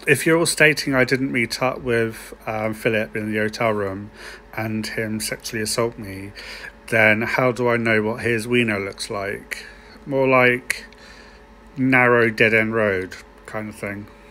if you're stating I didn't meet up with Philip in the hotel room and him sexually assault me, then how do I know what his wiener looks like? More like narrow dead end road kind of thing.